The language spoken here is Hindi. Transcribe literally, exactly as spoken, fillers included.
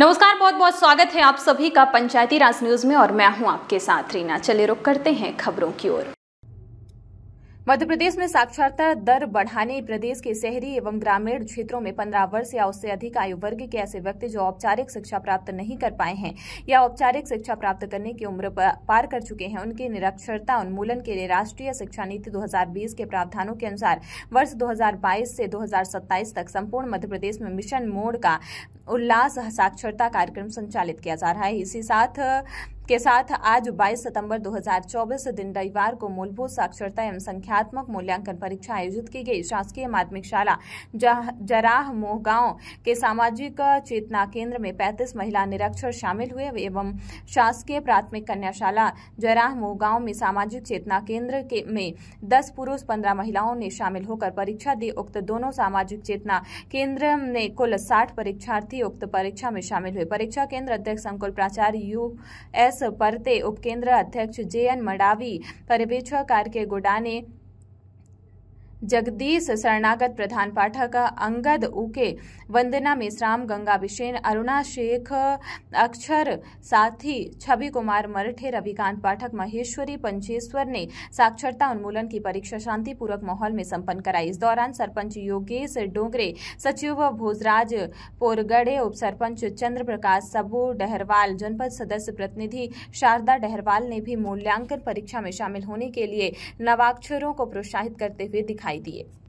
नमस्कार, बहुत बहुत स्वागत है आप सभी का पंचायती राज न्यूज में और मैं हूं आपके साथ रीना। चलिए रुक करते हैं खबरों की ओर। मध्य प्रदेश में साक्षरता दर बढ़ाने प्रदेश के शहरी एवं ग्रामीण क्षेत्रों में पंद्रह वर्ष या उससे अधिक आयु वर्ग के ऐसे व्यक्ति जो औपचारिक शिक्षा प्राप्त नहीं कर पाए हैं या औपचारिक शिक्षा प्राप्त करने की उम्र पार कर चुके हैं, उनकी निरक्षरता उन्मूलन के लिए राष्ट्रीय शिक्षा नीति दो हज़ार बीस के प्रावधानों के अनुसार वर्ष दो हज़ार बाईस से दो हज़ार सत्ताईस तक संपूर्ण मध्य प्रदेश में मिशन मोड का उल्लास साक्षरता कार्यक्रम संचालित किया जा रहा है। इसी साथ के साथ आज बाईस सितंबर दो हज़ार चौबीस दिन रविवार को मूलभूत साक्षरता एवं संख्यात्मक मूल्यांकन परीक्षा आयोजित की गई। शासकीय माध्यमिक शाला जराह मोहगांव के सामाजिक चेतना केंद्र में पैंतीस महिला निरक्षर शामिल हुए एवं शासकीय प्राथमिक कन्याशाला जराह मोहगांव में सामाजिक चेतना केंद्र के में दस पुरुष पंद्रह महिलाओं ने शामिल होकर परीक्षा दी। उक्त दोनों सामाजिक चेतना केंद्र में कुल साठ परीक्षार्थी उक्त परीक्षा में शामिल हुए। परीक्षा केंद्र अध्यक्ष संकुल प्राचार्य यू एस परते, उपकेंद्र अध्यक्ष जे एन मडावी, पर्यवेक्षक आर के गुडाने, जगदीश शरणागत, प्रधान पाठक अंगद उके, वंदना मेश्राम, गंगा बिशेन, अरुणा शेख, अक्षर साथी, छवि कुमार मरठे, रविकांत पाठक, महेश्वरी पंचेश्वर ने साक्षरता उन्मूलन की परीक्षा शांतिपूर्वक माहौल में संपन्न कराई। इस दौरान सरपंच योगेश डोंगरे, सचिव भोजराज पोरगड़े, उप सरपंच चंद्र प्रकाश सबू डहरवाल, जनपद सदस्य प्रतिनिधि शारदा डहरवाल ने भी मूल्यांकन परीक्षा में शामिल होने के लिए नवाक्षरों को प्रोत्साहित करते हुए दिखाई दिए।